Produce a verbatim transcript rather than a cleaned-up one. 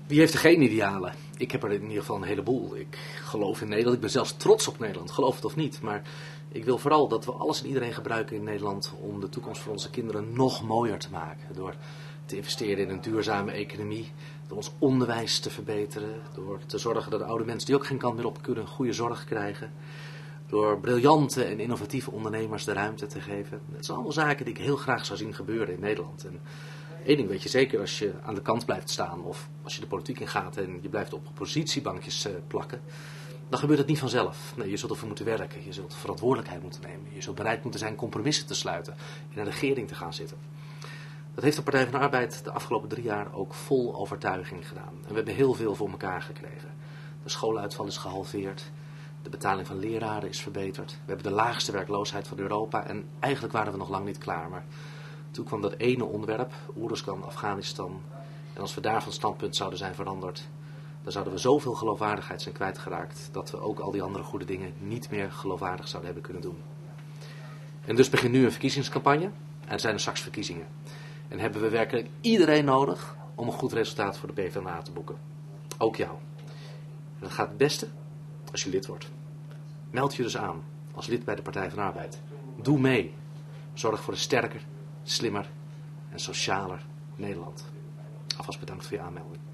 Wie heeft er geen idealen? Ik heb er in ieder geval een heleboel. Ik geloof in Nederland. Ik ben zelfs trots op Nederland. Geloof het of niet. Maar ik wil vooral dat we alles en iedereen gebruiken in Nederland om de toekomst van onze kinderen nog mooier te maken. Door te investeren in een duurzame economie. Door ons onderwijs te verbeteren. Door te zorgen dat de oude mensen die ook geen kant meer op kunnen goede zorg krijgen. Door briljante en innovatieve ondernemers de ruimte te geven. Dat zijn allemaal zaken die ik heel graag zou zien gebeuren in Nederland. En één ding weet je zeker, als je aan de kant blijft staan of als je de politiek ingaat en je blijft op positiebankjes uh, plakken, dan gebeurt het niet vanzelf. Nee, je zult ervoor moeten werken, je zult verantwoordelijkheid moeten nemen, je zult bereid moeten zijn compromissen te sluiten, in een regering te gaan zitten. Dat heeft de Partij van de Arbeid de afgelopen drie jaar ook vol overtuiging gedaan. En we hebben heel veel voor elkaar gekregen. De schooluitval is gehalveerd, de betaling van leraren is verbeterd, we hebben de laagste werkloosheid van Europa en eigenlijk waren we nog lang niet klaar, maar toen kwam dat ene onderwerp, Oeruzkan, Afghanistan. En als we daar van standpunt zouden zijn veranderd, dan zouden we zoveel geloofwaardigheid zijn kwijtgeraakt, dat we ook al die andere goede dingen niet meer geloofwaardig zouden hebben kunnen doen. En dus begint nu een verkiezingscampagne. En er zijn er straks verkiezingen. En hebben we werkelijk iedereen nodig om een goed resultaat voor de PvdA te boeken. Ook jou. En dat gaat het beste als je lid wordt. Meld je dus aan als lid bij de Partij van de Arbeid. Doe mee. Zorg voor een sterker, slimmer en socialer Nederland. Alvast bedankt voor je aanmelding.